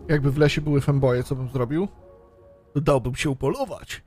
Jakby w lesie były femboje, co bym zrobił? Dałbym się upolować.